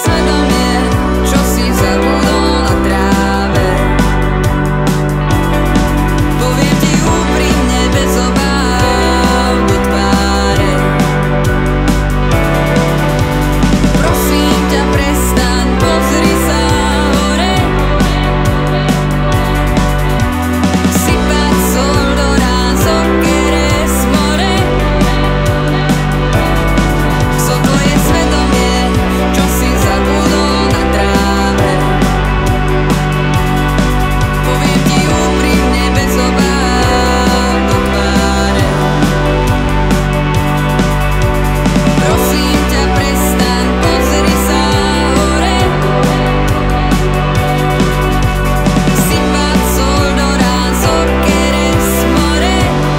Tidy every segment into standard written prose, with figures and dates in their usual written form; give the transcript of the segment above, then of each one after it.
svedomie, čo si zabudol na tráve. Poviem ti úprimne bez obáv do tváre. Prosím ťa, prestaň, pozri sa hore. Sypať soľ do rán z okeres more. Som tvoje svedomie, čo si zabudol na tráve. Poviem ti úprimne bez obáv do tváre. Prosím ťa, prestaň, pozri sa hore. Sypať soľ do rán z okeres more.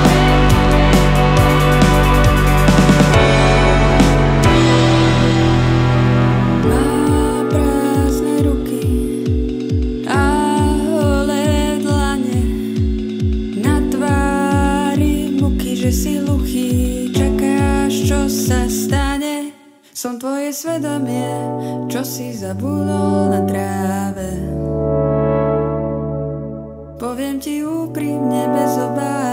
Má prázdne ruky a holé dlane, na tvári muky, že si hluchý, čakáš, čo sa stane. Som tvoje svedomie, čo si zabudol na tráve. Poviem ti úprimne bez obáv